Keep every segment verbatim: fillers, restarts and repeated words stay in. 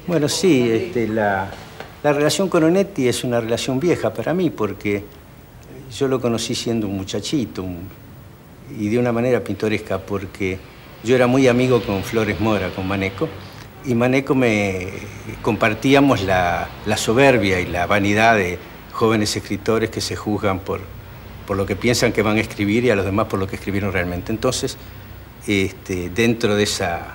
Bueno, sí, este, la, la relación con Onetti es una relación vieja para mí porque yo lo conocí siendo un muchachito un, y de una manera pintoresca porque yo era muy amigo con Flores Mora, con Maneco, y Maneco me compartíamos la, la soberbia y la vanidad de jóvenes escritores que se juzgan por, por lo que piensan que van a escribir y a los demás por lo que escribieron realmente. Entonces, este, dentro de esa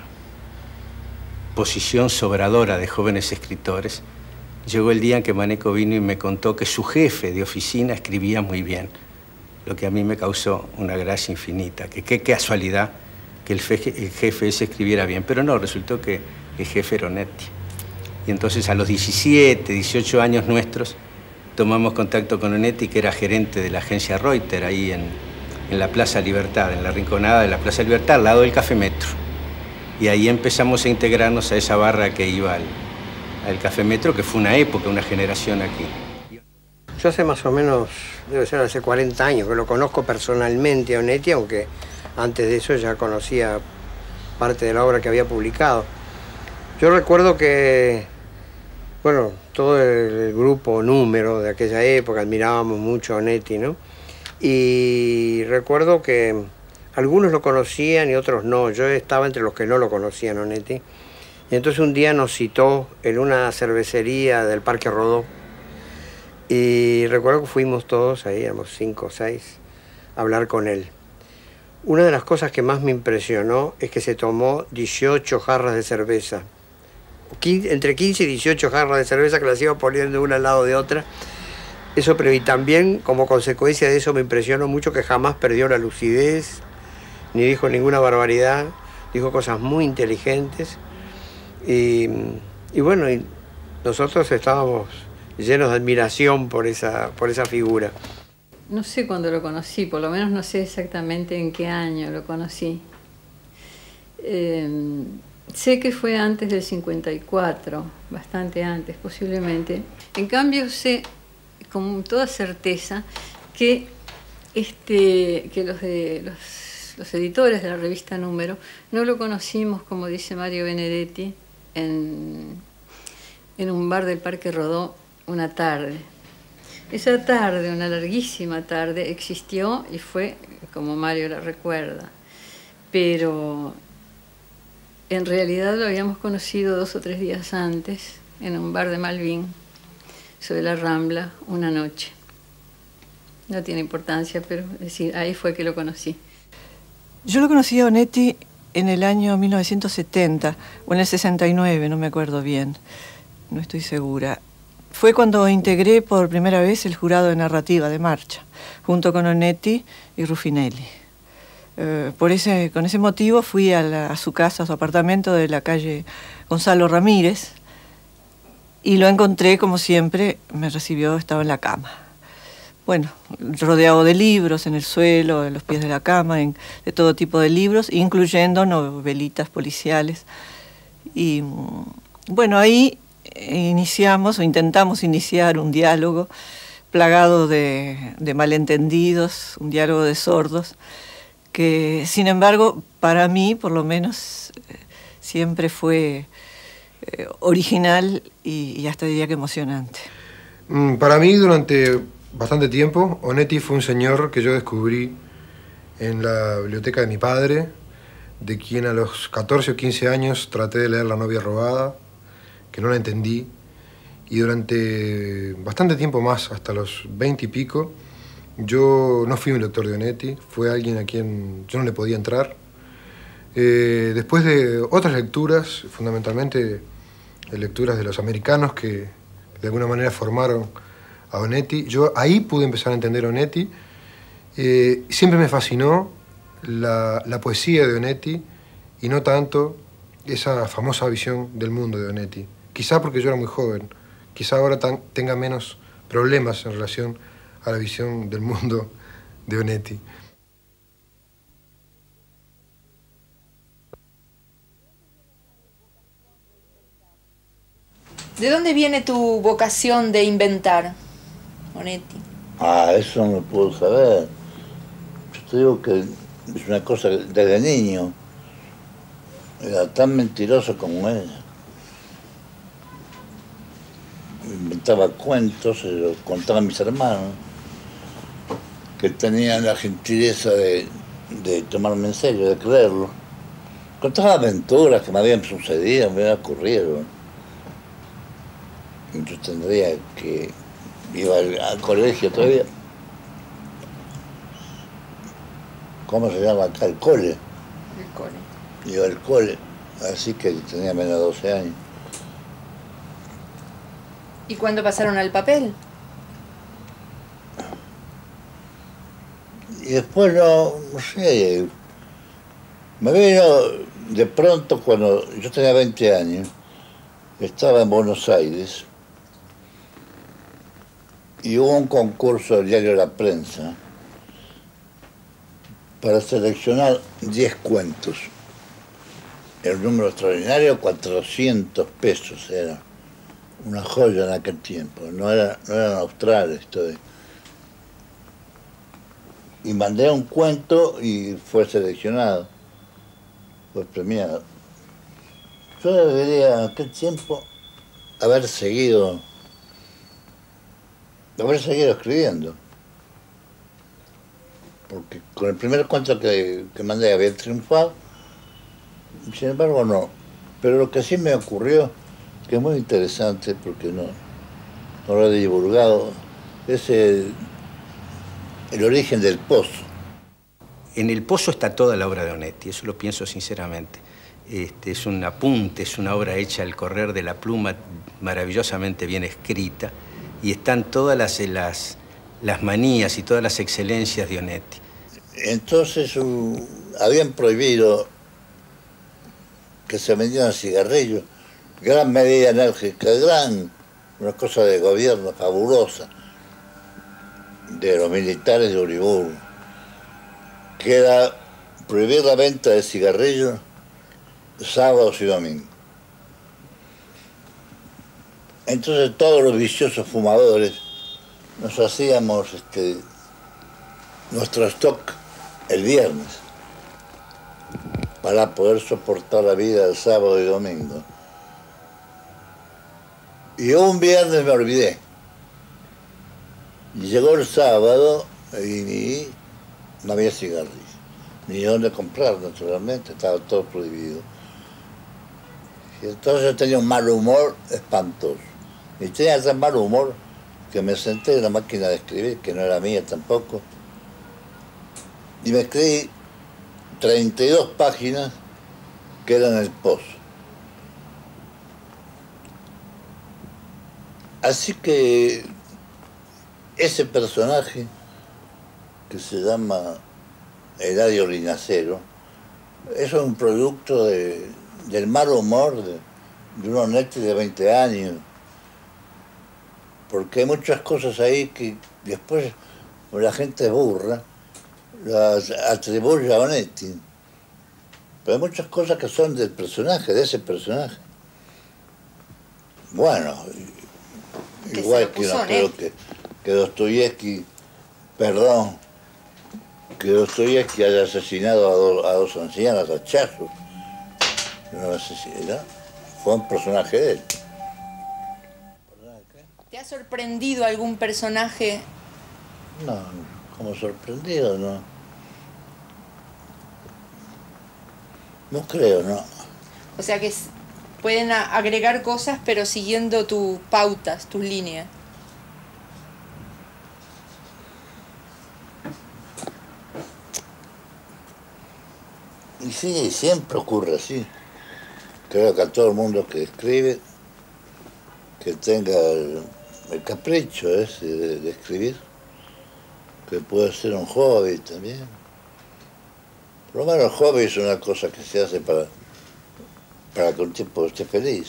posición sobradora de jóvenes escritores, llegó el día en que Maneco vino y me contó que su jefe de oficina escribía muy bien, lo que a mí me causó una gracia infinita, que qué casualidad que el, fe, el jefe ese escribiera bien, pero no, resultó que el jefe era Onetti. Y entonces a los diecisiete, dieciocho años nuestros, tomamos contacto con Onetti, que era gerente de la agencia Reuters, ahí en, en la Plaza Libertad, en la rinconada de la Plaza Libertad, al lado del Café Metro. Y ahí empezamos a integrarnos a esa barra que iba al, al Café Metro, que fue una época, una generación aquí. Yo hace más o menos, debe ser hace cuarenta años, que lo conozco personalmente a Onetti, aunque antes de eso ya conocía parte de la obra que había publicado. Yo recuerdo que, bueno, todo el grupo Número de aquella época, admirábamos mucho a Onetti, ¿no? Y recuerdo que algunos lo conocían y otros no. Yo estaba entre los que no lo conocían, Onetti. Y entonces un día nos citó en una cervecería del Parque Rodó. Y recuerdo que fuimos todos, ahí éramos cinco o seis, a hablar con él. Una de las cosas que más me impresionó es que se tomó dieciocho jarras de cerveza. Entre quince y dieciocho jarras de cerveza que las iba poniendo una al lado de otra. Eso, pero y también como consecuencia de eso me impresionó mucho que jamás perdió la lucidez, ni dijo ninguna barbaridad, dijo cosas muy inteligentes. Y, y bueno, y nosotros estábamos llenos de admiración por esa, por esa figura. No sé cuándo lo conocí, por lo menos no sé exactamente en qué año lo conocí. Eh, sé que fue antes del cincuenta y cuatro, bastante antes posiblemente. En cambio sé con toda certeza que, este, que los, de, los, los editores de la revista Número no lo conocimos, como dice Mario Benedetti, en, en un bar del Parque Rodó una tarde. Esa tarde, una larguísima tarde, existió y fue como Mario la recuerda. Pero en realidad lo habíamos conocido dos o tres días antes en un bar de Malvin, sobre la Rambla, una noche. No tiene importancia, pero es decir, ahí fue que lo conocí. Yo lo conocí a Onetti en el año mil novecientos setenta, o en el sesenta y nueve, no me acuerdo bien, no estoy segura. Fue cuando integré por primera vez el jurado de narrativa de Marcha, junto con Onetti y Ruffinelli. Eh, por ese, con ese motivo fui a, la, a su casa, a su apartamento de la calle Gonzalo Ramírez, y lo encontré, como siempre, me recibió, estaba en la cama. Bueno, rodeado de libros, en el suelo, en los pies de la cama, en, de todo tipo de libros, incluyendo novelitas policiales. Y bueno, ahí iniciamos o intentamos iniciar un diálogo plagado de, de malentendidos, un diálogo de sordos, que sin embargo, para mí, por lo menos, siempre fue eh, original y, y hasta diría que emocionante. Para mí, durante bastante tiempo, Onetti fue un señor que yo descubrí en la biblioteca de mi padre, de quien a los catorce o quince años traté de leer La novia robada, que no la entendí, y durante bastante tiempo más, hasta los veinte y pico, yo no fui un lector de Onetti, fue alguien a quien yo no le podía entrar. Eh, después de otras lecturas, fundamentalmente lecturas de los americanos que de alguna manera formaron a Onetti, yo ahí pude empezar a entender a Onetti. Eh, siempre me fascinó la, la poesía de Onetti y no tanto esa famosa visión del mundo de Onetti. Quizá porque yo era muy joven, quizá ahora tan, tenga menos problemas en relación a la visión del mundo de Onetti. ¿De dónde viene tu vocación de inventar, Onetti? Ah, eso no lo puedo saber. Yo te digo que es una cosa desde niño. Era tan mentiroso como ella. inventaba cuentos, se los contaba a mis hermanos, que tenían la gentileza de, de tomarme en serio, de creerlo. Contaba aventuras que me habían sucedido, me habían ocurrido. Yo tendría que... iba al, al colegio todavía. ¿Cómo se llama acá? El cole. El cole. Iba al cole, así que tenía menos de doce años. ¿Y cuándo pasaron al papel? Y después no, no sé, me vino de pronto cuando yo tenía veinte años, estaba en Buenos Aires y hubo un concurso del diario La Prensa para seleccionar diez cuentos. El número extraordinario, cuatrocientos pesos era. Una joya en aquel tiempo, no, era, no eran australes todavía. Y mandé un cuento y fue seleccionado, fue premiado. Yo debería en aquel tiempo haber seguido, haber seguido escribiendo. Porque con el primer cuento que, que mandé había triunfado, sin embargo no. Pero lo que sí me ocurrió, que es muy interesante porque no, no lo he divulgado, es el, el origen del Pozo. En el Pozo está toda la obra de Onetti, eso lo pienso sinceramente. Este, es un apunte, es una obra hecha al correr de la pluma, maravillosamente bien escrita, y están todas las, las, las manías y todas las excelencias de Onetti. Entonces um, habían prohibido que se vendieran cigarrillos, gran medida enérgica, gran, una cosa de gobierno fabulosa, de los militares de Uriburu, que era prohibir la venta de cigarrillos sábados y domingos. Entonces todos los viciosos fumadores nos hacíamos este, nuestro stock el viernes para poder soportar la vida el sábado y domingo. Y un viernes me olvidé. Y llegó el sábado y no había cigarrillos, ni dónde comprar, naturalmente, estaba todo prohibido. Y entonces yo tenía un mal humor espantoso. Y tenía tan mal humor que me senté en la máquina de escribir, que no era mía tampoco, y me escribí treinta y dos páginas que eran el Pozo. Así que ese personaje, que se llama Eladio Linacero, es un producto de, del mal humor de, de un Onetti de veinte años, porque hay muchas cosas ahí que después la gente burra, las atribuye a Onetti, pero hay muchas cosas que son del personaje, de ese personaje. Bueno, que igual que no creo que, que Dostoyevsky, perdón, que Dostoyevsky haya asesinado a, do, a dos ancianas, a hachazos. No asesinó, fue un personaje de él. ¿Te ha sorprendido algún personaje? No, como sorprendido, no. No creo, no. O sea que pueden agregar cosas, pero siguiendo tus pautas, tus líneas. Y sí, siempre ocurre así. Creo que a todo el mundo que escribe, que tenga el, el capricho ese de, de escribir, que puede ser un hobby también. Por lo menos el hobby es una cosa que se hace para, para que un tipo esté feliz.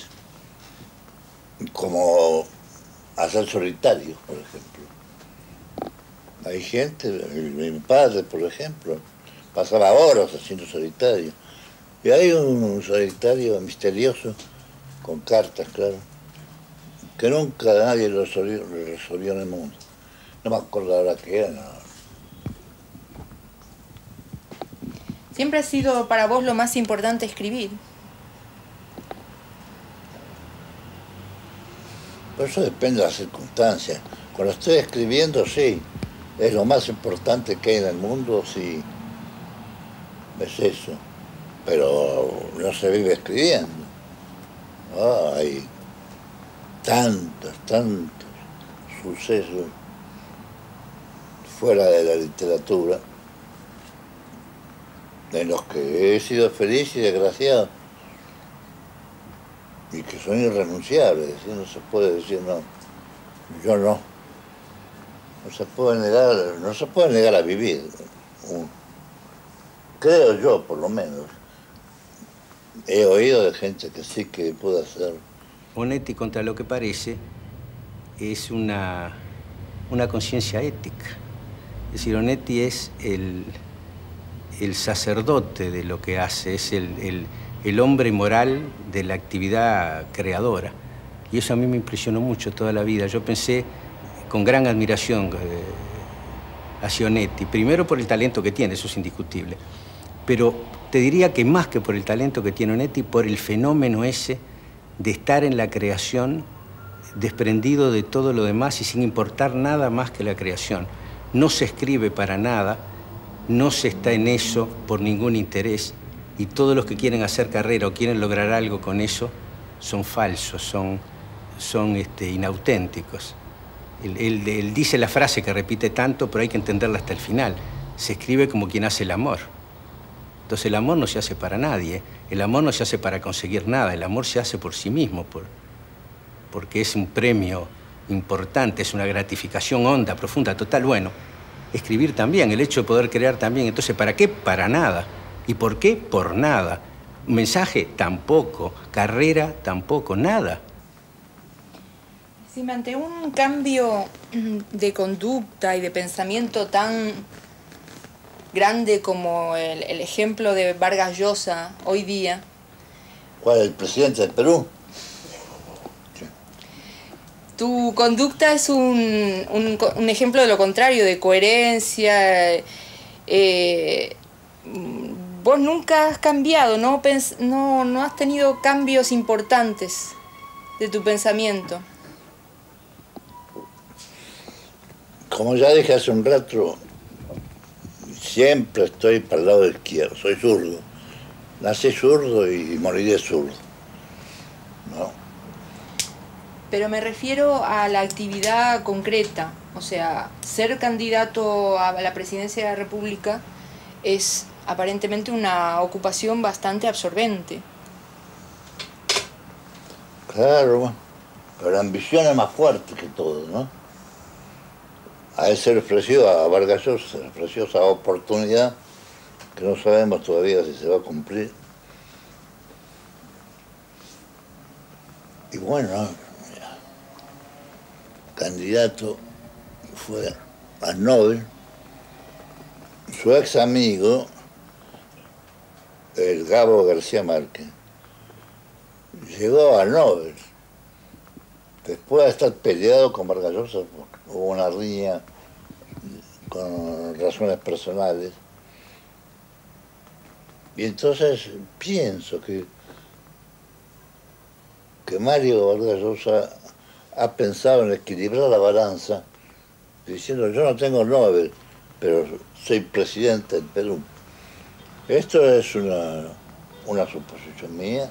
Como hacer solitario, por ejemplo. Hay gente, mi, mi padre, por ejemplo, pasaba horas haciendo solitario. Y hay un solitario misterioso, con cartas, claro, que nunca nadie lo resolvió, lo resolvió en el mundo. No me acuerdo ahora qué era. No. ¿Siempre ha sido para vos lo más importante escribir? Por eso depende de las circunstancias. Cuando estoy escribiendo, sí, es lo más importante que hay en el mundo, sí, es eso. Pero no se vive escribiendo. Oh, hay tantos, tantos sucesos fuera de la literatura en los que he sido feliz y desgraciado y que son irrenunciables. No se puede decir no, yo no. No se puede negar, no se puede negar a vivir. Creo yo, por lo menos. He oído de gente que sí que puede hacer. Onetti, contra lo que parece, es una, una conciencia ética. Es decir, Onetti es el, el sacerdote de lo que hace, es el, el, el hombre moral de la actividad creadora. Y eso a mí me impresionó mucho toda la vida. Yo pensé con gran admiración eh, hacia Onetti, primero por el talento que tiene, eso es indiscutible, pero te diría que más que por el talento que tiene Onetti, por el fenómeno ese de estar en la creación desprendido de todo lo demás y sin importar nada más que la creación. No se escribe para nada, no se está en eso por ningún interés, y todos los que quieren hacer carrera o quieren lograr algo con eso son falsos, son, son este, inauténticos. Él, él, él dice la frase que repite tanto, pero hay que entenderla hasta el final. Se escribe como quien hace el amor. Entonces el amor no se hace para nadie, el amor no se hace para conseguir nada, el amor se hace por sí mismo, por, porque es un premio importante, es una gratificación honda, profunda, total. Bueno, escribir también, el hecho de poder crear también. Entonces, ¿para qué? Para nada. ¿Y por qué? Por nada. Mensaje, tampoco. Carrera, tampoco. Nada. Sí, ante un cambio de conducta y de pensamiento tan grande como el, el ejemplo de Vargas Llosa hoy día. ¿Cuál? ¿El presidente del Perú? Sí. Tu conducta es un, un, un ejemplo de lo contrario, de coherencia. Eh, vos nunca has cambiado, ¿no? Pens no, no has tenido cambios importantes de tu pensamiento. Como ya dije hace un rato, siempre estoy para el lado izquierdo, soy zurdo. Nací zurdo y moriré zurdo, ¿no? Pero me refiero a la actividad concreta, o sea, ser candidato a la presidencia de la República es aparentemente una ocupación bastante absorbente. Claro, pero la ambición es más fuerte que todo, ¿no? A él se le ofreció, a Vargas Llosa se le ofreció esa oportunidad que no sabemos todavía si se va a cumplir. Y bueno, candidato fue al Nobel, su ex amigo, el Gabo García Márquez, llegó al Nobel después de estar peleado con Vargas Llosa. Hubo una riña con razones personales. Y entonces pienso que, que Mario Vargas Llosa ha pensado en equilibrar la balanza, diciendo yo no tengo Nobel, pero soy presidente del Perú. Esto es una, una suposición mía,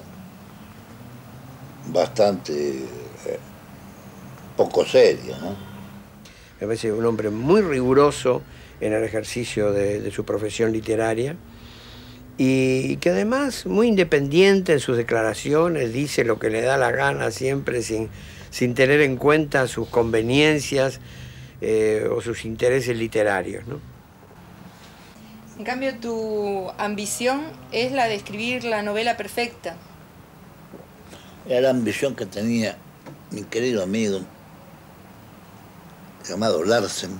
bastante eh, poco seria, ¿no? Me parece un hombre muy riguroso en el ejercicio de, de su profesión literaria y que además muy independiente en sus declaraciones, dice lo que le da la gana siempre sin, sin tener en cuenta sus conveniencias eh, o sus intereses literarios, ¿no? En cambio, tu ambición es la de escribir la novela perfecta. Era la ambición que tenía mi querido amigo llamado Larsen,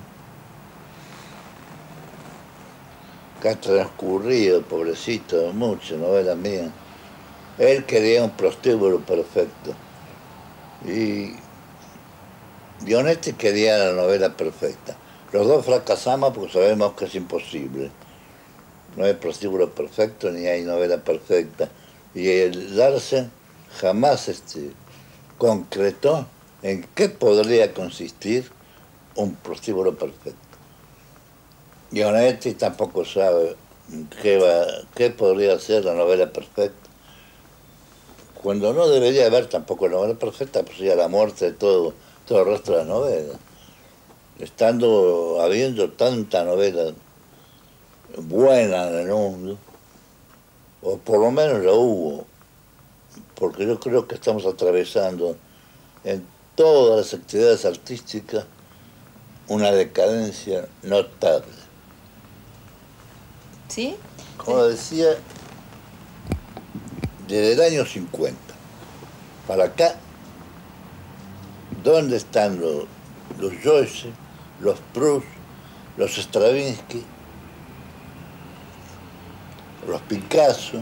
que ha transcurrido, pobrecito, muchas novelas mías. Él quería un prostíbulo perfecto y Onetti quería la novela perfecta. Los dos fracasamos porque sabemos que es imposible. No hay prostíbulo perfecto ni hay novela perfecta. Y el Larsen jamás este, concretó en qué podría consistir un prostíbulo perfecto. Y Onetti tampoco sabe qué, va, qué podría ser la novela perfecta. Cuando no debería haber tampoco novela perfecta, pues sería la muerte de todo, todo el resto de la novela. Estando, habiendo tanta novela buena en el mundo, o por lo menos la hubo, porque yo creo que estamos atravesando en todas las actividades artísticas una decadencia notable. ¿Sí? Como decía, desde el año cincuenta para acá, ¿dónde están los, los Joyce, los Proust, los Stravinsky, los Picasso?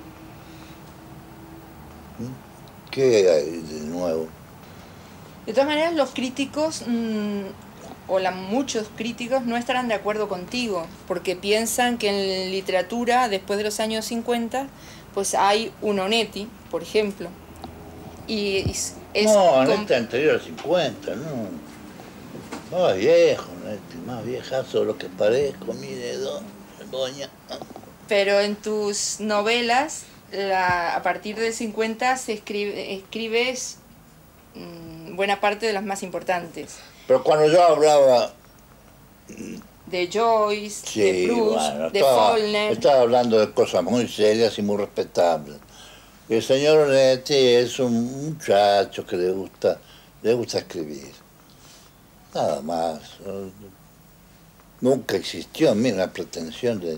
¿Qué hay de nuevo? De todas maneras, los críticos, mmm, o la, muchos críticos, no estarán de acuerdo contigo, porque piensan que en literatura, después de los años cincuenta, pues hay un Onetti, por ejemplo. Y es, no, Onetti anterior al cincuenta, no. Más viejo, Onetti, más viejazo de lo que parezco, mire, doña. Pero en tus novelas, la, a partir del cincuenta, se escribe, escribes mmm, buena parte de las más importantes. Pero cuando yo hablaba... De Joyce, sí, de Proust, bueno, de estaba, Faulkner. Estaba hablando de cosas muy serias y muy respetables. El señor Onetti es un muchacho que le gusta, le gusta escribir. Nada más. Nunca existió en mí una pretensión de,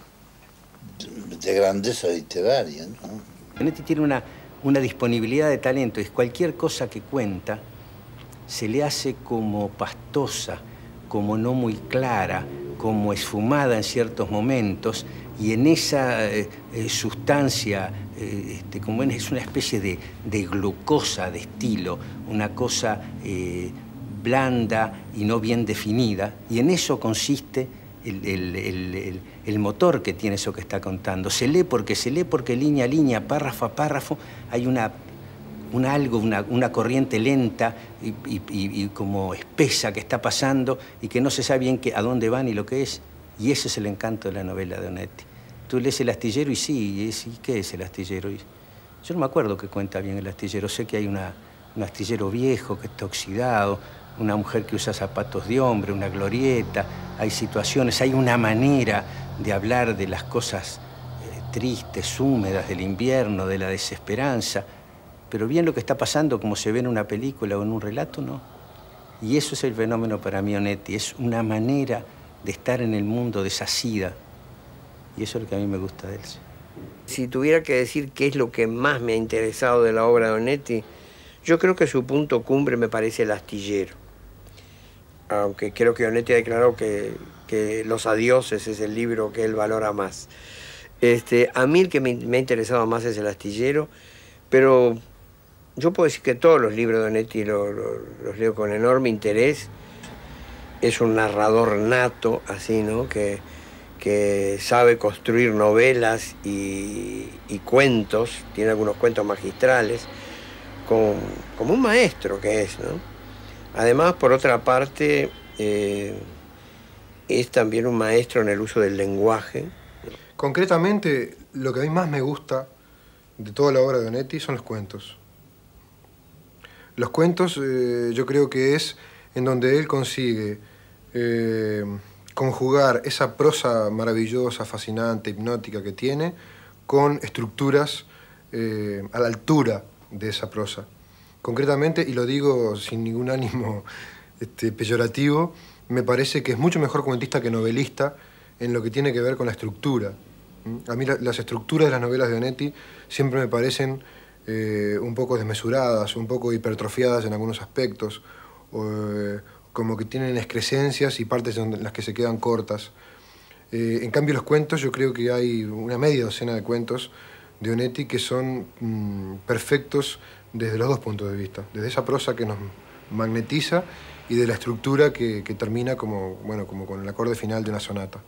de, de grandeza literaria, ¿no? Onetti tiene una, una disponibilidad de talento, es cualquier cosa que cuenta se le hace como pastosa, como no muy clara, como esfumada en ciertos momentos, y en esa eh, eh, sustancia, eh, este, como es una especie de, de glucosa de estilo, una cosa eh, blanda y no bien definida, y en eso consiste el, el, el, el, el motor que tiene eso que está contando. Se lee porque se lee, porque línea a línea, párrafo a párrafo, hay una... Una algo, una, una corriente lenta y, y, y, y como espesa que está pasando y que no se sabe bien qué, a dónde va ni lo que es. Y ese es el encanto de la novela de Onetti. Tú lees El astillero y sí, y es, ¿y qué es El astillero? Y yo no me acuerdo qué cuenta bien El astillero. Sé que hay una, un astillero viejo que está oxidado, una mujer que usa zapatos de hombre, una glorieta, hay situaciones, hay una manera de hablar de las cosas eh, tristes, húmedas del invierno, de la desesperanza. Pero bien lo que está pasando, como se ve en una película o en un relato, no. Y eso es el fenómeno para mí, Onetti. Es una manera de estar en el mundo desasida. Y eso es lo que a mí me gusta de él. Si tuviera que decir qué es lo que más me ha interesado de la obra de Onetti, yo creo que su punto cumbre me parece El astillero. Aunque creo que Onetti ha declarado que, que Los adioses es el libro que él valora más. Este, a mí el que me, me ha interesado más es El astillero, pero... yo puedo decir que todos los libros de Onetti los, los, los leo con enorme interés. Es un narrador nato, así, ¿no? Que, que sabe construir novelas y, y cuentos, tiene algunos cuentos magistrales, con, como un maestro que es, ¿no? Además, por otra parte, eh, es también un maestro en el uso del lenguaje. Concretamente, lo que a mí más me gusta de toda la obra de Onetti son los cuentos. Los cuentos eh, yo creo que es en donde él consigue eh, conjugar esa prosa maravillosa, fascinante, hipnótica que tiene con estructuras eh, a la altura de esa prosa. Concretamente, y lo digo sin ningún ánimo este, peyorativo, me parece que es mucho mejor cuentista que novelista en lo que tiene que ver con la estructura. A mí la, las estructuras de las novelas de Onetti siempre me parecen Eh, un poco desmesuradas, un poco hipertrofiadas en algunos aspectos, o, eh, como que tienen excrescencias y partes en las que se quedan cortas. Eh, en cambio, los cuentos, yo creo que hay una media docena de cuentos de Onetti que son mmm, perfectos desde los dos puntos de vista, desde esa prosa que nos magnetiza y de la estructura que, que termina como, bueno, como con el acorde final de una sonata.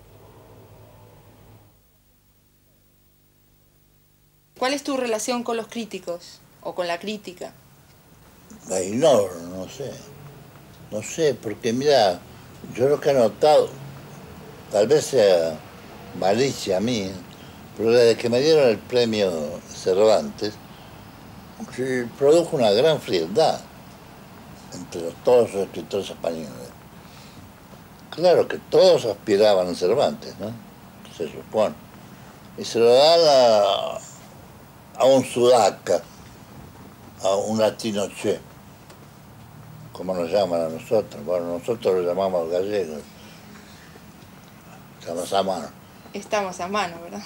¿Cuál es tu relación con los críticos o con la crítica? la ignoro, no sé. No sé, porque mira, yo lo que he notado, tal vez sea malicia mía, pero desde que me dieron el premio Cervantes, se produjo una gran frialdad entre los, todos los escritores españoles. Claro que todos aspiraban a Cervantes, ¿no? Se supone. Y se lo dan a, a un sudaca, a un latino che, como nos llaman a nosotros. Bueno, nosotros lo llamamos gallegos. Estamos a mano. Estamos a mano, ¿verdad?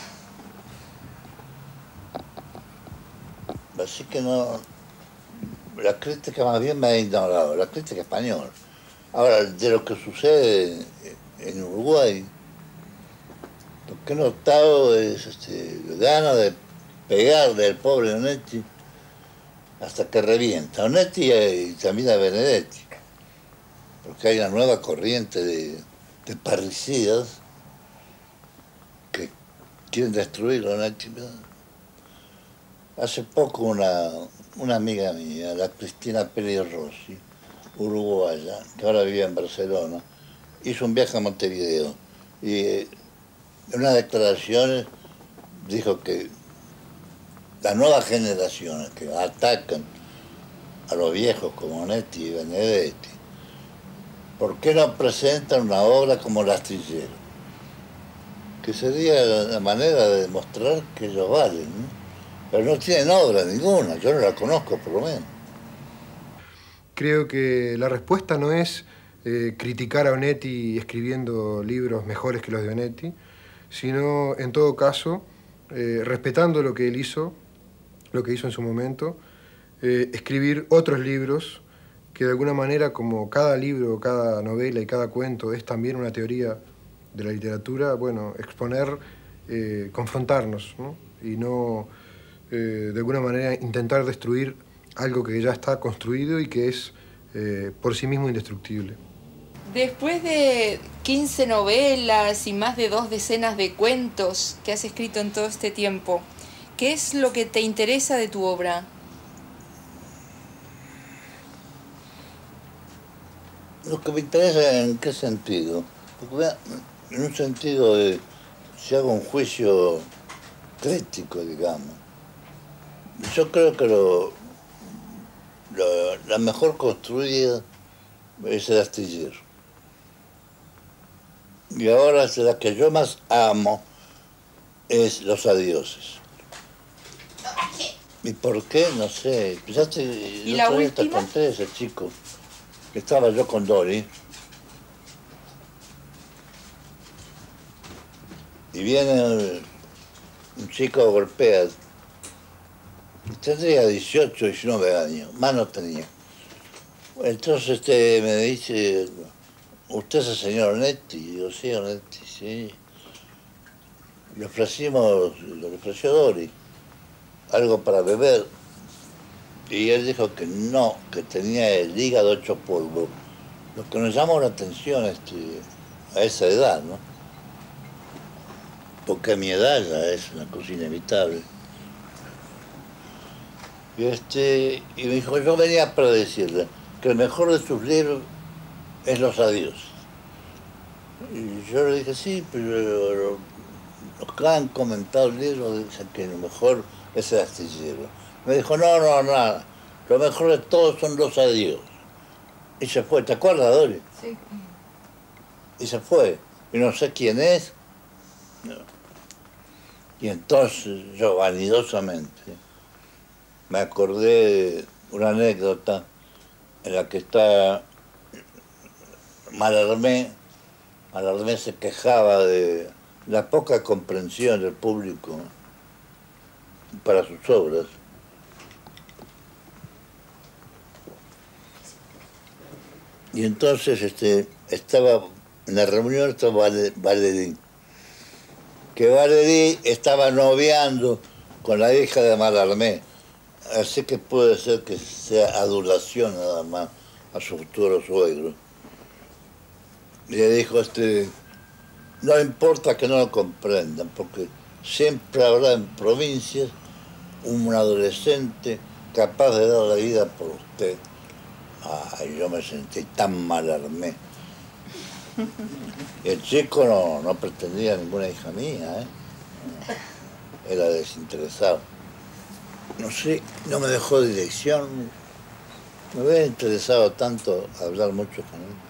Así que no... La crítica más bien me ha ignorado, la crítica española. Ahora, de lo que sucede en Uruguay, lo que he notado es este, ganas de pegarle al pobre Onetti hasta que revienta. Onetti y también a Benedetti, porque hay una nueva corriente de, de parricidas que quieren destruir a Onetti. Hace poco una, una amiga mía, la Cristina Pérez Rossi, uruguaya, que ahora vive en Barcelona, hizo un viaje a Montevideo y en unas declaraciones dijo que las nuevas generaciones que atacan a los viejos como Onetti y Benedetti, ¿por qué no presentan una obra como El Astillero? Que sería la manera de demostrar que ellos valen, ¿no? Pero no tienen obra ninguna, yo no la conozco por lo menos. Creo que la respuesta no es eh, criticar a Onetti escribiendo libros mejores que los de Onetti, sino, en todo caso, eh, respetando lo que él hizo, lo que hizo en su momento, eh, escribir otros libros que de alguna manera, como cada libro, cada novela y cada cuento es también una teoría de la literatura, bueno, exponer, eh, confrontarnos, ¿no? Y no, eh, de alguna manera, intentar destruir algo que ya está construido y que es eh, por sí mismo indestructible. Después de quince novelas y más de dos decenas de cuentos que has escrito en todo este tiempo, ¿qué es lo que te interesa de tu obra? Lo que me interesa, ¿en qué sentido? Porque en un sentido de, si hago un juicio crítico, digamos, yo creo que lo, lo, la mejor construida es El Astillero. Y ahora la que yo más amo es Los Adioses. ¿Y por qué? No sé. Pensaste, ¿Y la última? Te conté ese chico. Estaba yo con Dori. Y viene un chico, golpea. Tendría dieciocho, diecinueve años, más no tenía. Entonces este me dice, ¿usted es el señor Onetti? Y digo, sí, Onetti, sí. Le ofrecimos, le ofreció Dori, algo para beber. Y él dijo que no, que tenía el hígado hecho polvo. Lo que nos llamó la atención este, a esa edad, ¿no? Porque a mi edad ya es una cosa inevitable. Y, este, y me dijo, yo venía para decirle que el mejor de sus libros es Los Adioses. Y yo le dije, sí, pero los que han comentado el libro dicen que lo mejor es El Astillero. Me dijo, no, no, nada, lo mejor de todos son Los Adioses. Y se fue, ¿te acuerdas, Dori? Sí. Y se fue, y no sé quién es. No. Y entonces yo vanidosamente me acordé de una anécdota en la que está Mallarmé. Mallarmé se quejaba de la poca comprensión del público para sus obras. Y entonces este, estaba en la reunión estaba Valéry, que Valéry estaba noviando con la hija de Mallarmé. Así que puede ser que sea adulación nada más a su futuro suegro. Y le dijo, este, no importa que no lo comprendan, porque siempre habrá en provincias un adolescente capaz de dar la vida por usted. Ay, yo me sentí tan mal armé. Y el chico no, no pretendía ninguna hija mía, ¿eh? Era desinteresado. No sé, no me dejó dirección. Me hubiera interesado tanto hablar mucho con él.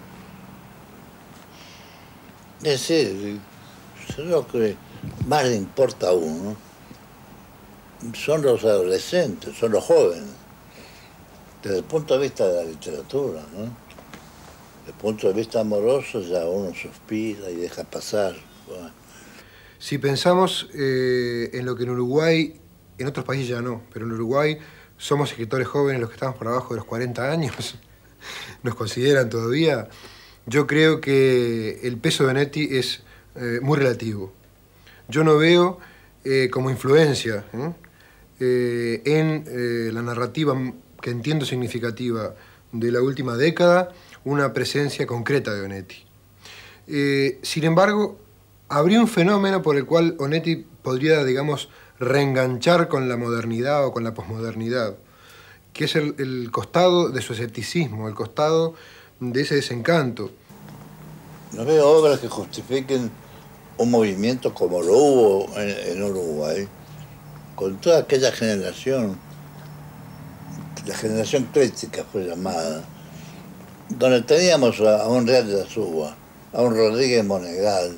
Es decir, lo que más le importa a uno son los adolescentes, son los jóvenes, desde el punto de vista de la literatura, ¿no? Desde el punto de vista amoroso ya uno suspira y deja pasar. Bueno. Si pensamos eh, en lo que en Uruguay, en otros países ya no, pero en Uruguay somos escritores jóvenes los que estamos por abajo de los cuarenta años, nos consideran todavía, yo creo que el peso de Onetti es eh, muy relativo. Yo no veo eh, como influencia ¿eh? Eh, en eh, la narrativa que entiendo significativa de la última década una presencia concreta de Onetti. Eh, sin embargo, habría un fenómeno por el cual Onetti podría, digamos, reenganchar con la modernidad o con la posmodernidad, que es el, el costado de su escepticismo, el costado de ese desencanto. No veo obras que justifiquen un movimiento como lo hubo en, en Uruguay, con toda aquella generación, la generación crítica fue llamada, donde teníamos a, a un Real de Azúa, a un Rodríguez Monegal.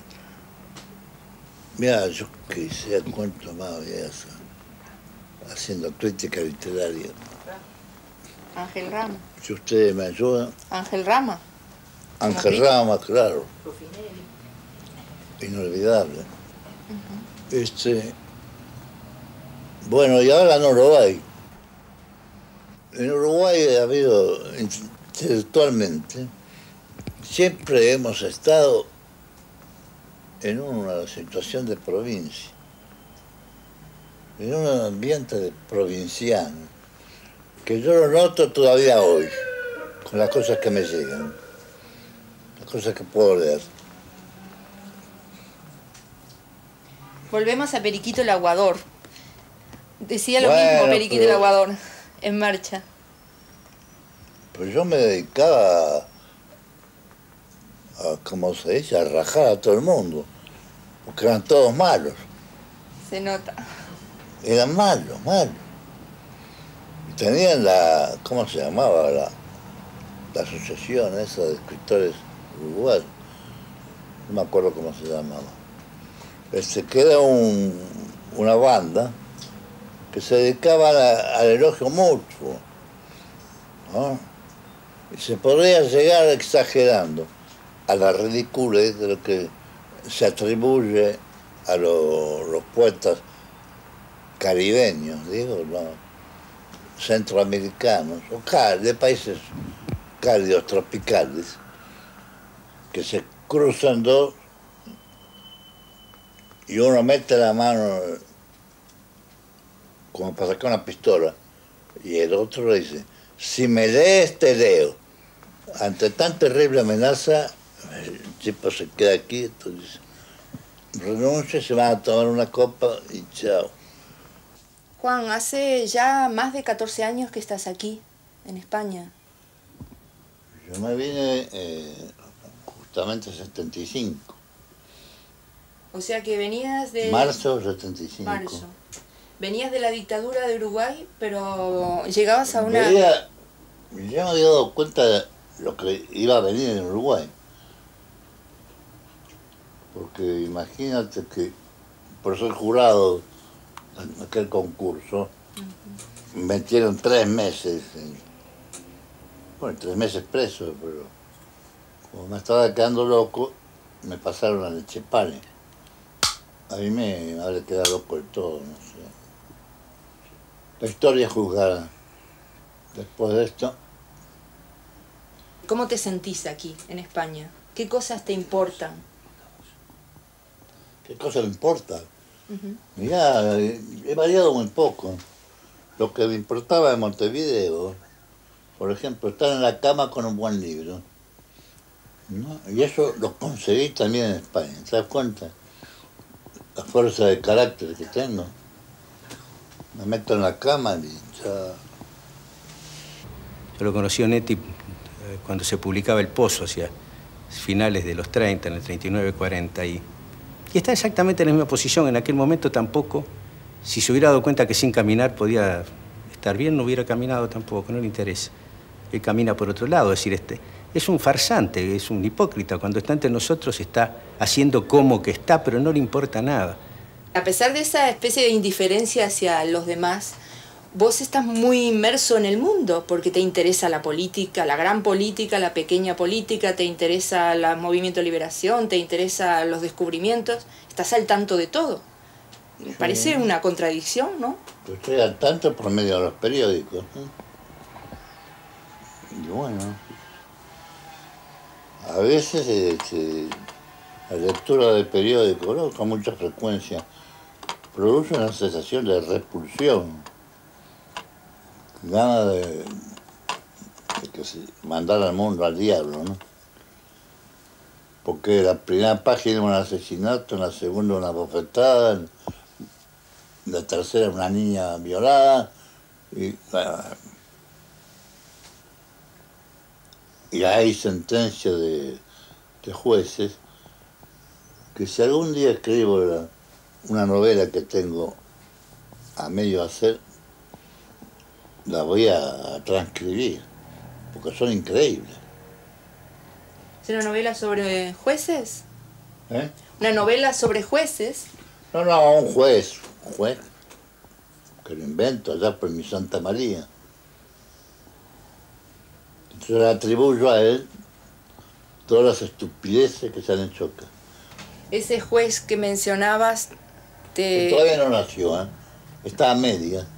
Mira, yo que sé cuánto más viejo, haciendo crítica literaria. Ángel Rama. Si ustedes me ayudan. Ángel Rama. Ángel Rama, claro. Inolvidable. Uh-huh. Este, bueno, y ahora no lo hay. En Uruguay ha habido, intelectualmente, siempre hemos estado en una situación de provincia, en un ambiente de provinciano, que yo lo noto todavía hoy, con las cosas que me llegan, las cosas que puedo leer. Volvemos a Periquito el Aguador. Decía lo bueno, mismo Periquito pero, el Aguador, En Marcha. Pues yo me dedicaba a, a, como se dice, a rajar a todo el mundo, porque eran todos malos. Se nota. Eran malos, malos. Y tenían la, ¿cómo se llamaba? La, la asociación esa de escritores uruguayos. No me acuerdo cómo se llamaba. Este, que era un, una banda que se dedicaba a, al elogio mutuo, ¿no? Y se podría llegar exagerando a la ridiculez de lo que se atribuye a lo, los poetas caribeños, digo, ¿no? Centroamericanos, o de países cálidos, tropicales, que se cruzan dos y uno mete la mano como para sacar una pistola y el otro le dice: si me lees, te leo. Ante tan terrible amenaza, el tipo se queda aquí, entonces renuncia, se van a tomar una copa y chao. Juan, hace ya más de catorce años que estás aquí, en España. Yo me vine eh, justamente en setenta y cinco. O sea que venías de... Marzo setenta y cinco. Marzo. Venías de la dictadura de Uruguay, pero llegabas a una... Veía, ya me había dado cuenta de lo que iba a venir en Uruguay. Porque imagínate que por ser jurado en aquel concurso, uh-huh, me metieron tres meses, en, bueno, tres meses preso, pero como me estaba quedando loco, me pasaron a Lechepale. A mí me, me habría quedado loco del todo, no sé. La historia juzgará. Después de esto... ¿Cómo te sentís aquí, en España? ¿Qué cosas te importan? ¿Qué cosas me importan? Uh-huh. Mirá, he variado muy poco. Lo que me importaba en Montevideo, por ejemplo, estar en la cama con un buen libro, ¿no? Y eso lo conseguí también en España, ¿te das cuenta? La fuerza de carácter que tengo. Me meto en la cama y ya... Yo lo conocí a Onetti cuando se publicaba El Pozo, hacia finales de los treinta, en el treinta y nueve, cuarenta, y, y está exactamente en la misma posición. En aquel momento tampoco, si se hubiera dado cuenta que sin caminar podía estar bien, no hubiera caminado tampoco, no le interesa. Él camina por otro lado, es decir, este, es un farsante, es un hipócrita. Cuando está entre nosotros está haciendo como que está, pero no le importa nada. A pesar de esa especie de indiferencia hacia los demás, vos estás muy inmerso en el mundo, porque te interesa la política, la gran política, la pequeña política, te interesa el movimiento de liberación, te interesa los descubrimientos, estás al tanto de todo. Me sí. Parece una contradicción, ¿no? Yo estoy al tanto por medio de los periódicos, ¿eh? Y bueno, a veces este, la lectura de periódicos, ¿no?, con mucha frecuencia, produce una sensación de repulsión, ganas de, de que se mandara al mundo al diablo, ¿no? Porque la primera página un asesinato, en la segunda una bofetada, en la tercera una niña violada, y, bueno, y hay sentencias de, de jueces que si algún día escribo la, una novela que tengo a medio hacer, la voy a transcribir, porque son increíbles. ¿Es una novela sobre jueces? ¿Eh? ¿Una novela sobre jueces? No, no, un juez, un juez, que lo invento allá por mi Santa María. Entonces le atribuyo a él todas las estupideces que se han hecho acá. Ese juez que mencionabas te... Todavía no nació, ¿eh? Está a media.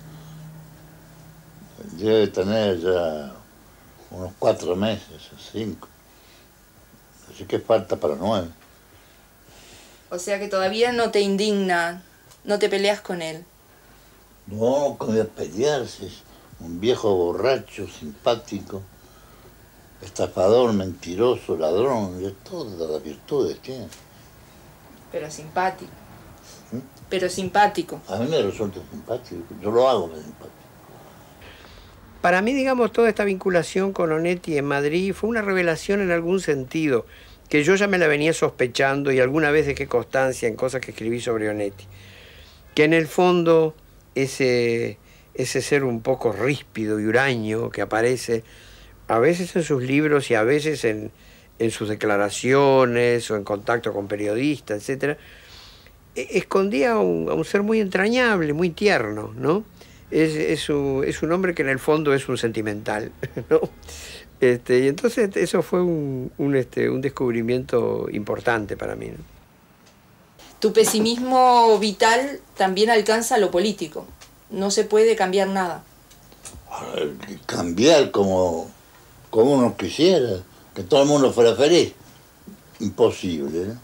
Debe tener ya unos cuatro meses, cinco. Así que falta para nueve. O sea que todavía no te indigna, no te peleas con él. No, ¿cómo voy a pelearse? Es un viejo borracho, simpático, estafador, mentiroso, ladrón, de todas las virtudes tiene. Pero simpático. ¿Mm? Pero simpático. A mí me resulta simpático, yo lo hago muy simpático. Para mí, digamos, toda esta vinculación con Onetti en Madrid fue una revelación en algún sentido, que yo ya me la venía sospechando y alguna vez dejé constancia en cosas que escribí sobre Onetti. Que en el fondo ese, ese ser un poco ríspido y huraño que aparece a veces en sus libros y a veces en, en sus declaraciones o en contacto con periodistas, etcétera, escondía a un, a un ser muy entrañable, muy tierno, ¿no? Es, es, un, es un hombre que en el fondo es un sentimental, ¿no? Este, y entonces eso fue un, un, este, un descubrimiento importante para mí, ¿no? Tu pesimismo vital también alcanza lo político. No se puede cambiar nada. Cambiar como, como uno quisiera, que todo el mundo fuera feliz. Imposible, ¿eh?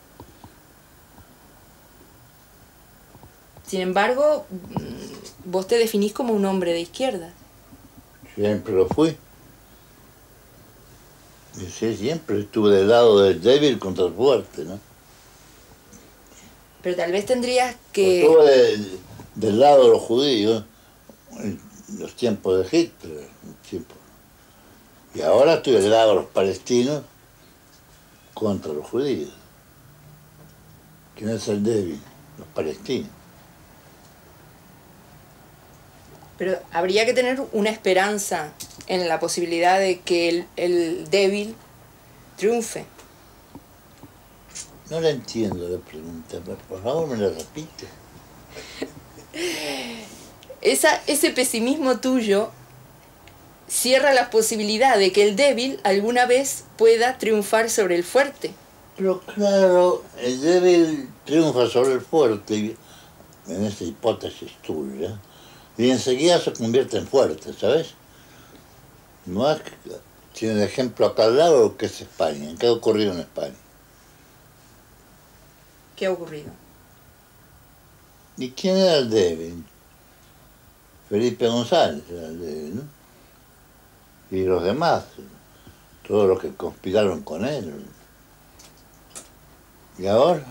Sin embargo, vos te definís como un hombre de izquierda. Siempre lo fui. Y sí, siempre estuve del lado del débil contra el fuerte, ¿no? Pero tal vez tendrías que... Estuve del, del lado de los judíos en los tiempos de Hitler. Tiempo. Y ahora estoy del lado de los palestinos contra los judíos. ¿Quién es el débil? Los palestinos. Pero habría que tener una esperanza en la posibilidad de que el, el débil triunfe. No la entiendo la pregunta, por favor me la repite. Esa, ese pesimismo tuyo cierra la posibilidad de que el débil alguna vez pueda triunfar sobre el fuerte. Pero claro, el débil triunfa sobre el fuerte, en esta hipótesis tuya, y enseguida se convierte en fuerte, ¿sabes? No es que tiene el ejemplo acá al lado que es España. ¿Qué ha ocurrido en España? ¿Qué ha ocurrido? ¿Y quién era el débil? Felipe González era el débil, ¿no? Y los demás, todos los que conspiraron con él. ¿Y ahora?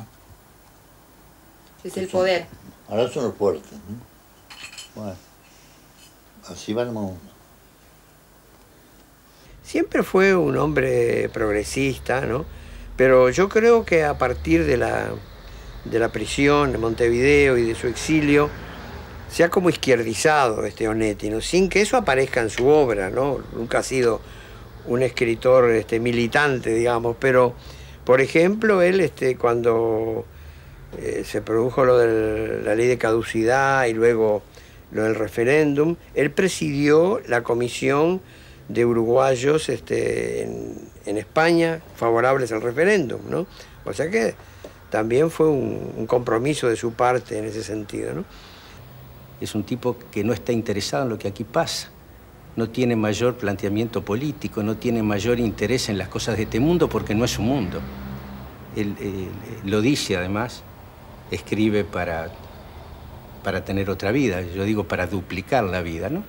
Es el poder. Ahora son los fuertes, ¿no? Bueno, así va el mundo. Siempre fue un hombre progresista, ¿no? Pero yo creo que a partir de la, de la prisión en Montevideo y de su exilio, se ha como izquierdizado este Onetti, ¿no? Sin que eso aparezca en su obra, ¿no? Nunca ha sido un escritor este, militante, digamos, pero, por ejemplo, él este, cuando eh, se produjo lo de la ley de caducidad y luego lo del referéndum, él presidió la comisión de uruguayos este, en, en España favorables al referéndum, ¿no? O sea que también fue un, un compromiso de su parte en ese sentido, ¿no? Es un tipo que no está interesado en lo que aquí pasa. No tiene mayor planteamiento político, no tiene mayor interés en las cosas de este mundo porque no es su mundo. Él, él lo dice además, escribe para, para tener otra vida, yo digo para duplicar la vida, ¿no?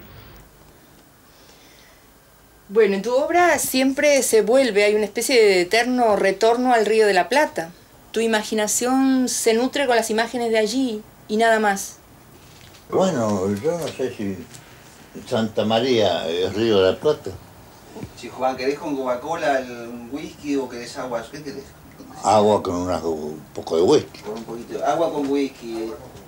Bueno, en tu obra siempre se vuelve, hay una especie de eterno retorno al Río de la Plata. Tu imaginación se nutre con las imágenes de allí y nada más. Bueno, yo no sé si Santa María es Río de la Plata. Si Juan, ¿querés con Coca-Cola un whisky o querés agua? ¿Qué querés? Agua con una, un poco de whisky. Con un poquito de agua con whisky.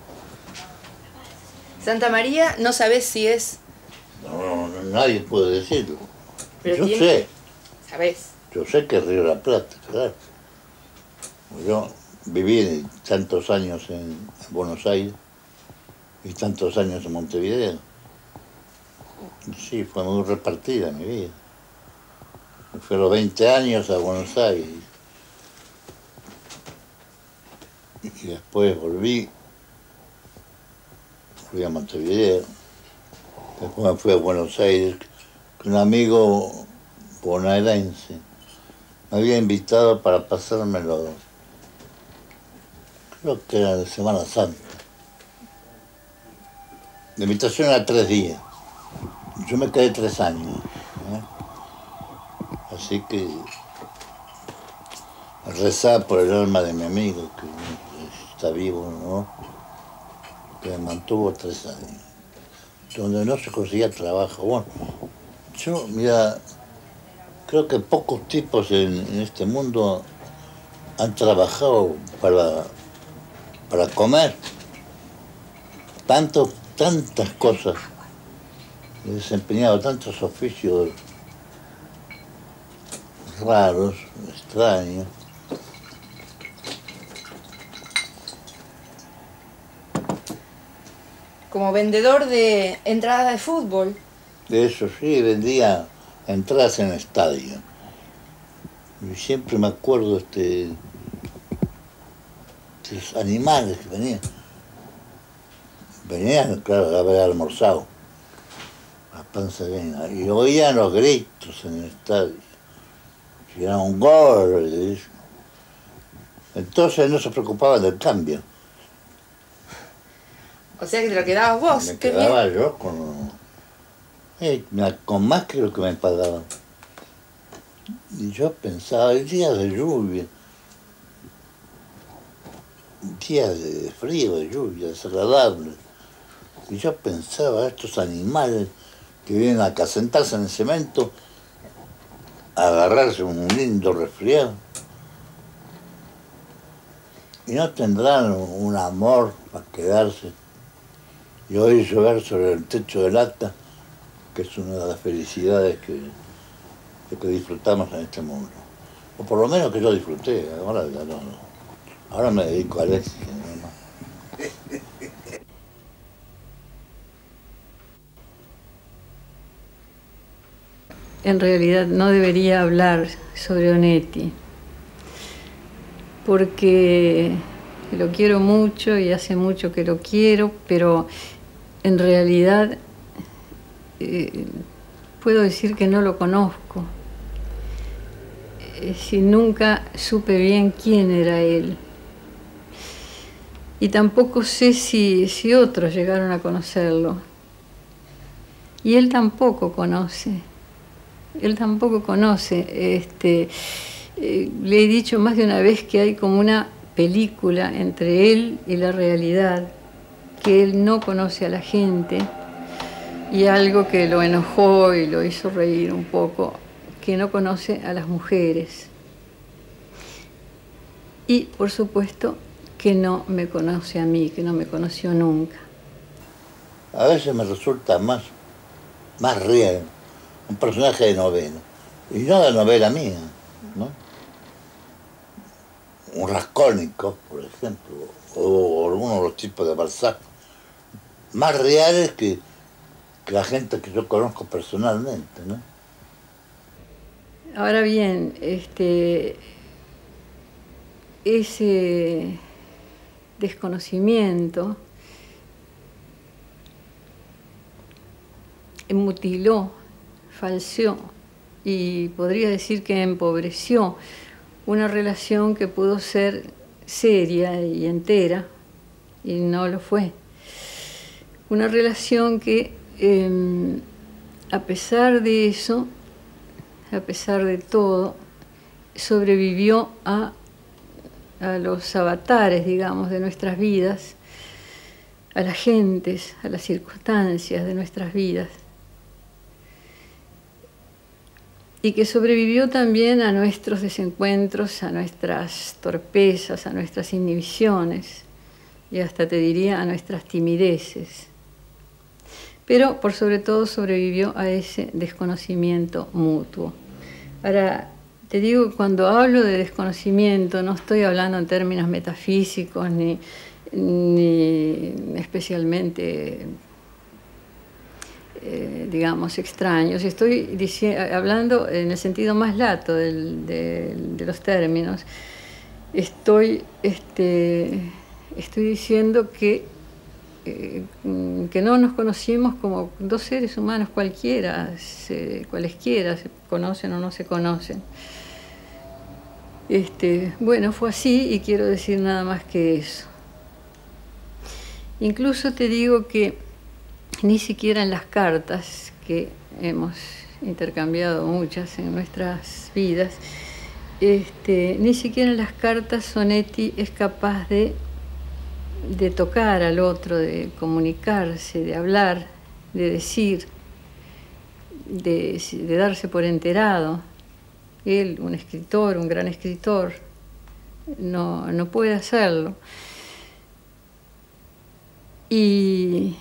Santa María, no sabés si es... No, no, nadie puede decirlo. Pero yo tiene... sé. ¿Sabés? Yo sé que es Río de la Plata, claro. Yo viví tantos años en Buenos Aires y tantos años en Montevideo. Sí, fue muy repartida mi vida. Fui a los veinte años a Buenos Aires. Y después volví. Fui a Montevideo. Después me fui a Buenos Aires. Un amigo bonaerense me había invitado para pasármelo, creo que era de Semana Santa. La invitación era tres días. Yo me quedé tres años. ¿eh? Así que rezaba por el alma de mi amigo, que está vivo, ¿no? Que me mantuvo tres años. Donde no se conseguía trabajo. Bueno, yo, mira, creo que pocos tipos en, en este mundo han trabajado para, para comer. Tanto, tantas cosas. He desempeñado tantos oficios raros, extraños. Como vendedor de entradas de fútbol. De eso sí, vendía entradas en el estadio. Y siempre me acuerdo este, de los animales que venían. Venían, claro, a haber almorzado. La panza llena. Y oían los gritos en el estadio. Si era un gol. Entonces no se preocupaban del cambio. O sea que te lo quedabas vos. Me Qué quedaba bien. yo con, eh, con más que lo que me pagaban. Y yo pensaba, el día de lluvia, días de frío, de lluvia, desagradable. Y yo pensaba, estos animales que vienen acá a sentarse en el cemento, a agarrarse un lindo resfriado. Y no tendrán un amor para quedarse. Y oír llover sobre el techo de lata, que es una de las felicidades que, que disfrutamos en este mundo. O por lo menos que yo disfruté, ahora ya no. Ahora me dedico a Alexis, ¿no? En realidad no debería hablar sobre Onetti, porque lo quiero mucho y hace mucho que lo quiero, pero en realidad eh, puedo decir que no lo conozco. Eh, si nunca supe bien quién era él. Y tampoco sé si, si otros llegaron a conocerlo. Y él tampoco conoce. Él tampoco conoce. Este, eh, le he dicho más de una vez que hay como una película entre él y la realidad, que él no conoce a la gente, y algo que lo enojó y lo hizo reír un poco, que no conoce a las mujeres. Y, por supuesto, que no me conoce a mí, que no me conoció nunca. A veces me resulta más, más real un personaje de novela, y no de novela mía, ¿no? Un Raskolnikov, por ejemplo, o algunos de los tipos de Balzac, más reales que, que la gente que yo conozco personalmente, ¿no? Ahora bien, este, ese desconocimiento mutiló, falseó y podría decir que empobreció una relación que pudo ser seria y entera, y no lo fue. Una relación que, eh, a pesar de eso, a pesar de todo, sobrevivió a, a los avatares, digamos, de nuestras vidas, a las gentes, a las circunstancias de nuestras vidas. Y que sobrevivió también a nuestros desencuentros, a nuestras torpezas, a nuestras inhibiciones y hasta te diría a nuestras timideces. Pero por sobre todo sobrevivió a ese desconocimiento mutuo. Ahora, te digo que cuando hablo de desconocimiento no estoy hablando en términos metafísicos ni, ni especialmente Eh, digamos, extraños. Estoy hablando en el sentido más lato del, del, de los términos. Estoy, este, estoy diciendo que, eh, que no nos conocimos como dos seres humanos cualquiera, se, cualesquiera, se conocen o no se conocen. Este, bueno, fue así y quiero decir nada más que eso. Incluso te digo que ni siquiera en las cartas, que hemos intercambiado muchas en nuestras vidas, este, ni siquiera en las cartas Onetti es capaz de, de tocar al otro, de comunicarse, de hablar, de decir, de, de darse por enterado. Él, un escritor, un gran escritor, no, no puede hacerlo. Y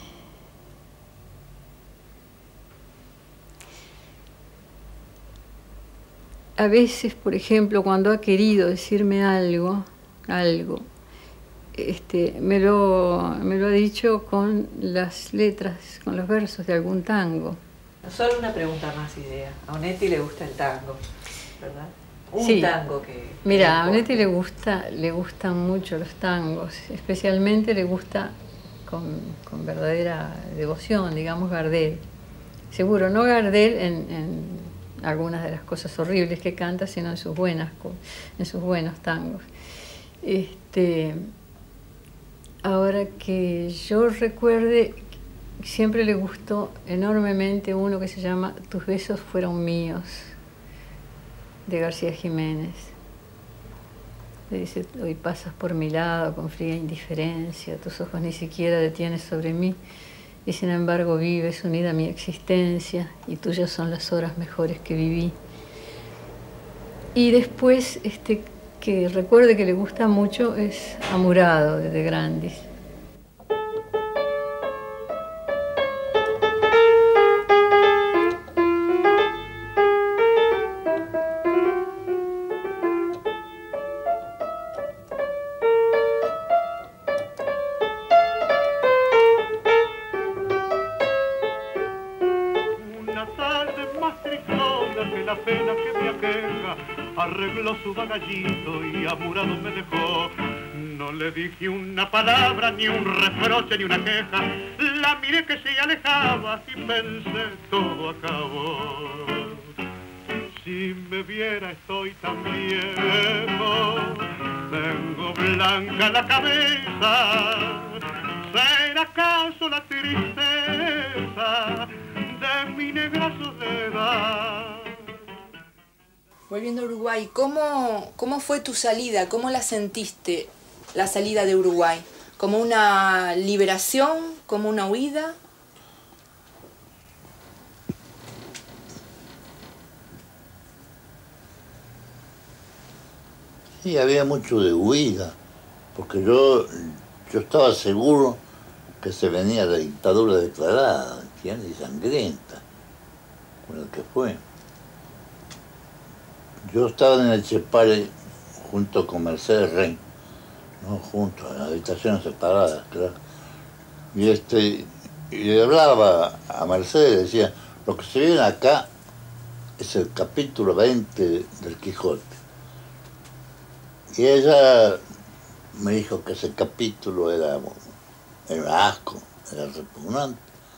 a veces, por ejemplo, cuando ha querido decirme algo, algo, este, me lo, me lo ha dicho con las letras, con los versos de algún tango. Solo una pregunta más, Idea. A Onetti le gusta el tango, ¿verdad? Un sí. tango que... Mira, a Onetti le gusta, le gustan mucho los tangos, especialmente le gusta con, con verdadera devoción, digamos, Gardel. Seguro, no Gardel en... en algunas de las cosas horribles que canta, sino en sus buenas, en sus buenos tangos. Este, ahora que yo recuerde, siempre le gustó enormemente uno que se llama Tus besos fueron míos, de García Jiménez. Le dice, hoy pasas por mi lado con fría indiferencia, tus ojos ni siquiera detienes sobre mí, y sin embargo vives unida a mi existencia, y tuyas son las horas mejores que viví. Y después, este, que recuerde que le gusta mucho, es Amurado, de De Grandis. Arregló su bagallito y Amurado me dejó. No le dije una palabra, ni un reproche, ni una queja. La miré que se alejaba y pensé, todo acabó. Si me viera estoy tan viejo, tengo blanca la cabeza. ¿Será acaso la tristeza de mi negra soledad? Volviendo a Uruguay, ¿cómo, ¿cómo fue tu salida? ¿Cómo la sentiste, la salida de Uruguay? ¿Como una liberación? ¿Como una huida? Sí, había mucho de huida, porque yo, yo estaba seguro que se venía la dictadura declarada, ¿entiendes? Y sangrienta, con el que fue. Yo estaba en el Chepare junto con Mercedes Rey, no juntos, en habitaciones separadas, claro. Y, este, y le hablaba a Mercedes, decía, lo que se viene acá es el capítulo veinte del Quijote. Y ella me dijo que ese capítulo era, era asco, era repugnante.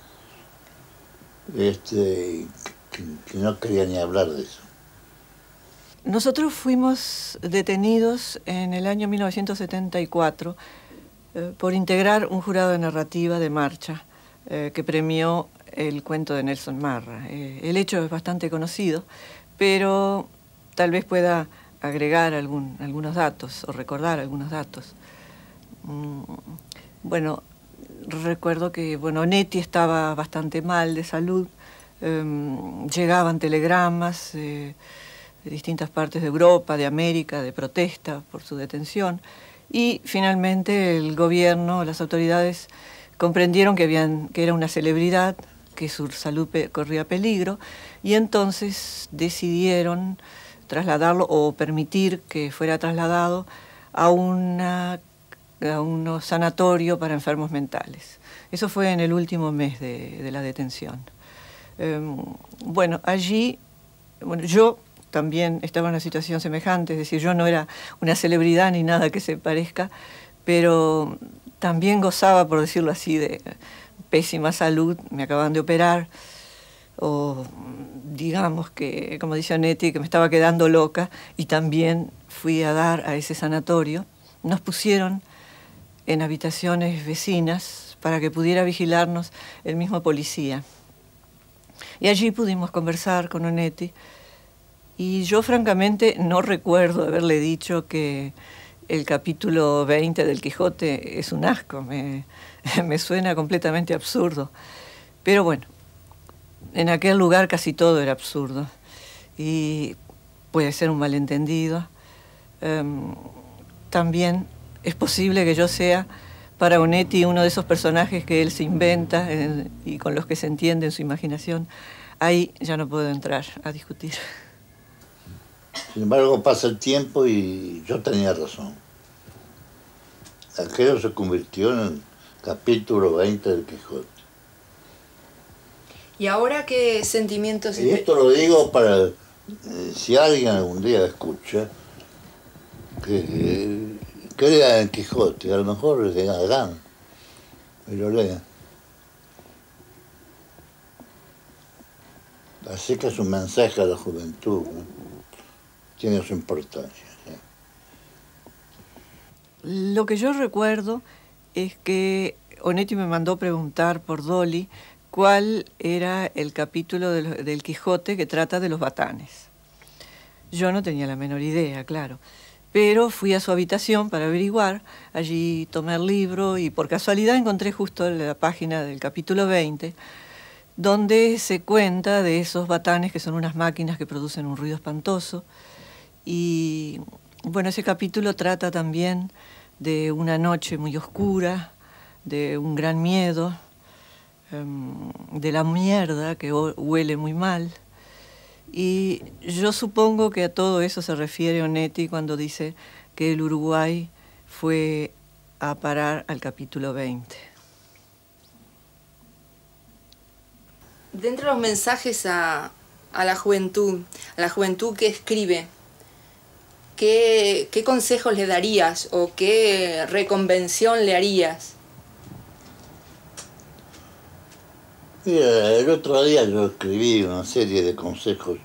Este, que, que no quería ni hablar de eso. Nosotros fuimos detenidos en el año mil novecientos setenta y cuatro eh, por integrar un jurado de narrativa de marcha eh, que premió el cuento de Nelson Marra. Eh, el hecho es bastante conocido, pero tal vez pueda agregar algún, algunos datos o recordar algunos datos. Mm, bueno, recuerdo que bueno, Onetti estaba bastante mal de salud, eh, llegaban telegramas eh, de distintas partes de Europa, de América, de protesta por su detención, y finalmente el gobierno, las autoridades comprendieron que, habían, que era una celebridad, que su salud pe- corría peligro, y entonces decidieron trasladarlo o permitir que fuera trasladado a, una, a un sanatorio para enfermos mentales. Eso fue en el último mes de, de la detención. Eh, bueno, allí, bueno, yo también estaba en una situación semejante, es decir, yo no era una celebridad ni nada que se parezca, pero también gozaba, por decirlo así, de pésima salud, me acaban de operar, o digamos que, como dice Onetti, que me estaba quedando loca, y también fui a dar a ese sanatorio. Nos pusieron en habitaciones vecinas para que pudiera vigilarnos el mismo policía. Y allí pudimos conversar con Onetti, y yo francamente no recuerdo haberle dicho que el capítulo veinte del Quijote es un asco, me, me suena completamente absurdo. Pero bueno, en aquel lugar casi todo era absurdo y puede ser un malentendido. Um, también es posible que yo sea para Onetti uno de esos personajes que él se inventa eh, y con los que se entiende en su imaginación. Ahí ya no puedo entrar a discutir. Sin embargo, pasa el tiempo y yo tenía razón. Aquello se convirtió en el capítulo veinte del Quijote. ¿Y ahora qué sentimientos? Y esto lo digo para, eh, si alguien algún día escucha, que, eh, que lea el Quijote, a lo mejor le da gana, y lo lea. Así que es un mensaje a la juventud, ¿no? Tiene su importancia. ¿Sí? Lo que yo recuerdo es que Onetti me mandó preguntar por Dolly cuál era el capítulo del, del Quijote que trata de los batanes. Yo no tenía la menor idea, claro, pero fui a su habitación para averiguar, allí tomé el libro y por casualidad encontré justo la página del capítulo veinte, donde se cuenta de esos batanes que son unas máquinas que producen un ruido espantoso. Y bueno, ese capítulo trata también de una noche muy oscura, de un gran miedo, um, de la mierda que huele muy mal. Y yo supongo que a todo eso se refiere Onetti cuando dice que el Uruguay fue a parar al capítulo veinte. Dentro de los mensajes a, a la juventud, a la juventud que escribe, ¿Qué, ¿qué consejos le darías o qué reconvención le harías? Mira, el otro día yo escribí una serie de consejos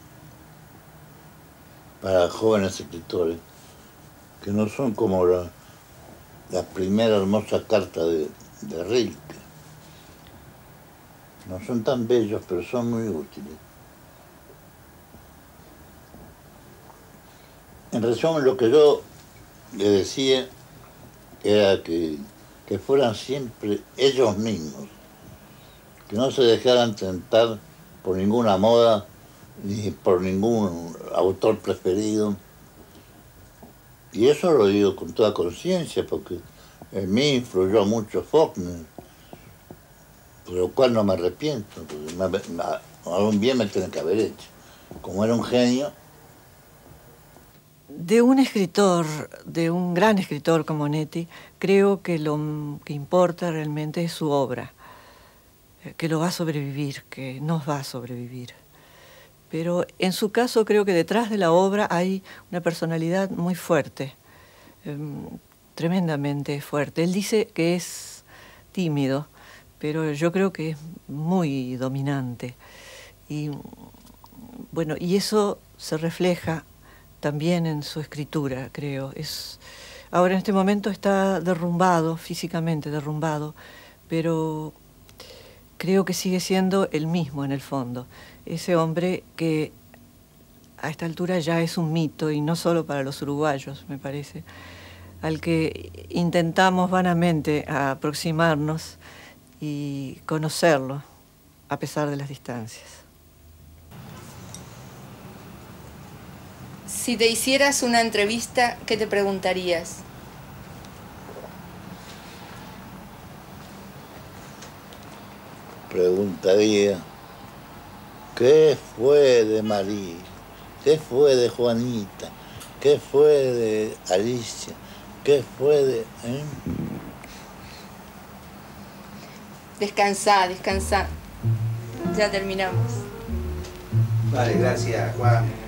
para jóvenes escritores que no son como la, la primera hermosa carta de, de Rilke. No son tan bellos, pero son muy útiles. En resumen, lo que yo le decía era que, que fueran siempre ellos mismos, que no se dejaran tentar por ninguna moda ni por ningún autor preferido, Y eso lo digo con toda conciencia, porque en mí influyó mucho Faulkner, por lo cual no me arrepiento, porque me, me, algún bien me tiene que haber hecho. Como era un genio. De un escritor, de un gran escritor como Onetti, creo que lo que importa realmente es su obra, que lo va a sobrevivir, que nos va a sobrevivir. Pero en su caso creo que detrás de la obra hay una personalidad muy fuerte, eh, tremendamente fuerte. Él dice que es tímido, pero yo creo que es muy dominante. Y bueno, y eso se refleja también en su escritura, creo. Es, ahora en este momento está derrumbado, físicamente derrumbado, pero creo que sigue siendo el mismo en el fondo. Ese hombre que a esta altura ya es un mito, y no solo para los uruguayos, me parece, al que intentamos vanamente aproximarnos y conocerlo, a pesar de las distancias. Si te hicieras una entrevista, ¿qué te preguntarías? Preguntaría, ¿qué fue de María? ¿Qué fue de Juanita? ¿Qué fue de Alicia? ¿Qué fue de...? ¿eh? Descansá, descansá. Ya terminamos. Vale, gracias, Juan.